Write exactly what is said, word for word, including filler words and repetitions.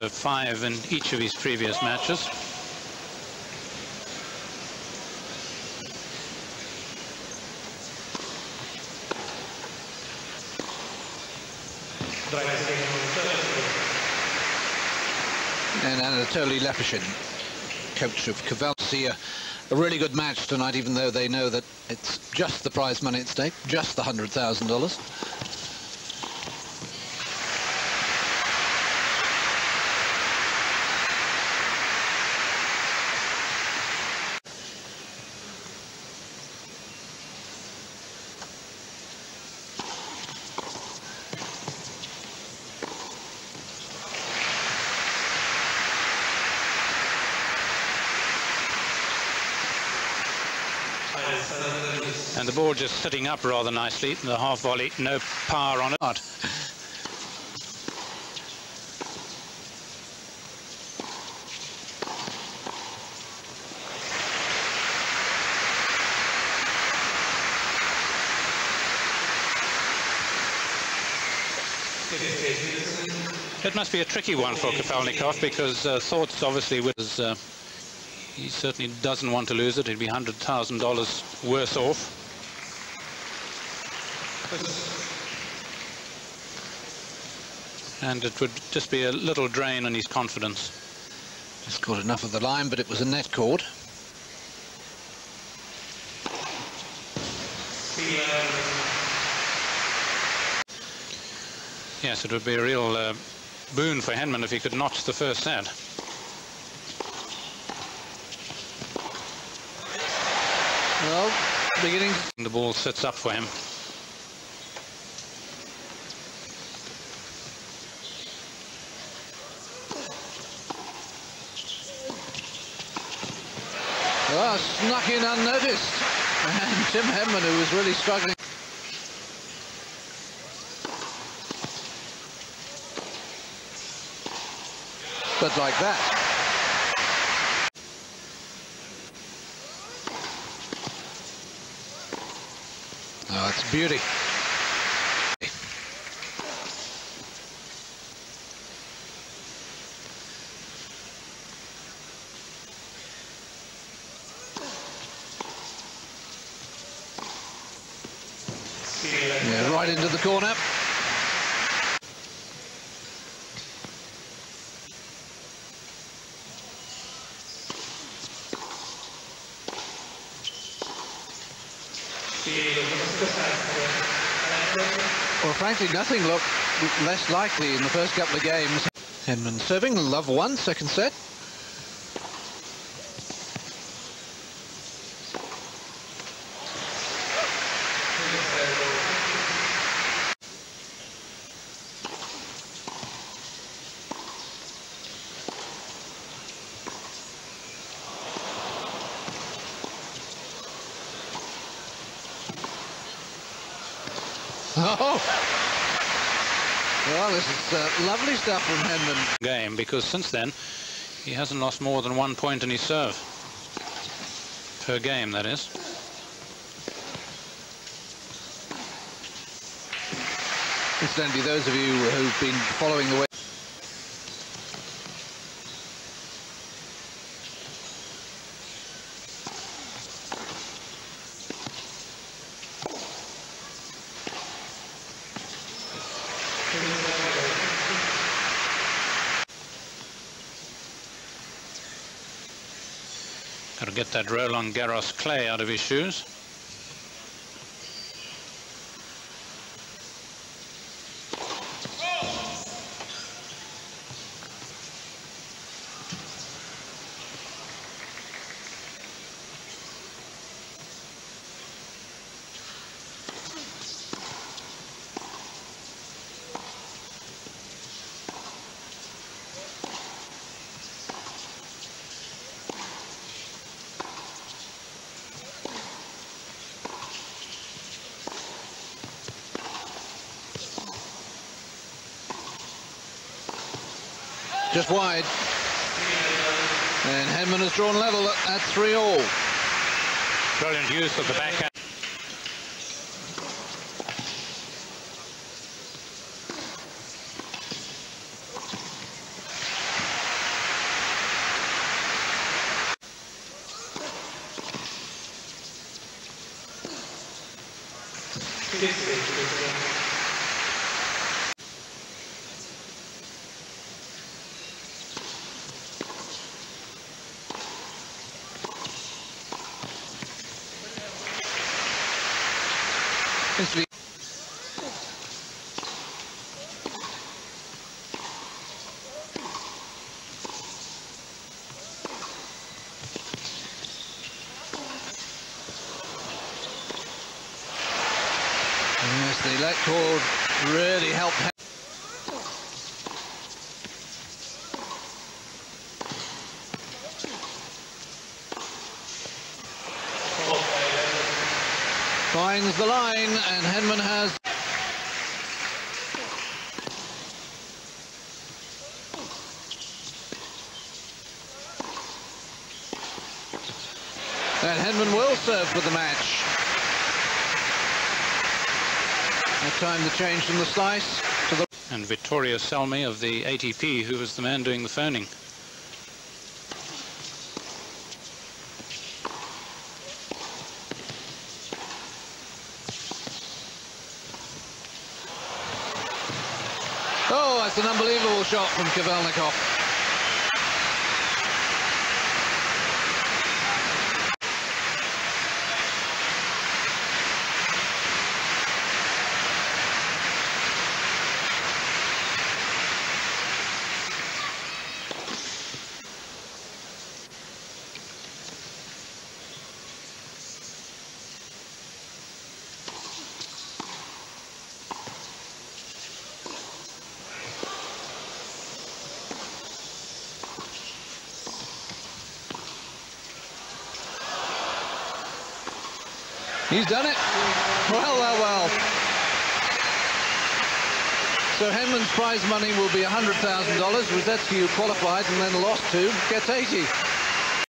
Five in each of his previous matches. And Anatoly Lepeshin, coach of Kafelnikov, see a, a really good match tonight, even though they know that it's just the prize money at stake, just the one hundred thousand dollars. And the ball just sitting up rather nicely. The half volley, no power on it. It must be a tricky one for Kafelnikov, because uh, thoughts obviously with his, uh, he certainly doesn't want to lose it. He'd be one hundred thousand dollars worse off. And it would just be a little drain on his confidence. Just caught enough of the line, but it was a net cord. Yes, it would be a real uh, boon for Henman if he could notch the first set. Well, beginning. The ball sits up for him. Well, snuck in unnoticed. And Tim Henman, who was really struggling. But like that. Oh, it's beauty. Yeah, right into the corner. Well, frankly, nothing looked less likely in the first couple of games. Henman serving, love one, second set. Oh! Well, this is uh, lovely stuff from Henman. Game, because since then he hasn't lost more than one point in his serve. Per game, that is. Incidentally, those of you who've been following the way. Got to get that Roland Garros clay out of his shoes. Just wide. And Henman has drawn level at, at three all. Brilliant use of the backhand. Instantly. Yes, the let cord really helped. Finds the line, and Henman has. And Henman will serve for the match. That time the change from the slice to the... And Vittorio Salmi of the A T P, who was the man doing the phoning. Oh, that's an unbelievable shot from Kafelnikov. He's done it. Well, well, well. So Henman's prize money will be one hundred thousand dollars. Rosetsky, who qualified and then lost to, gets eighty.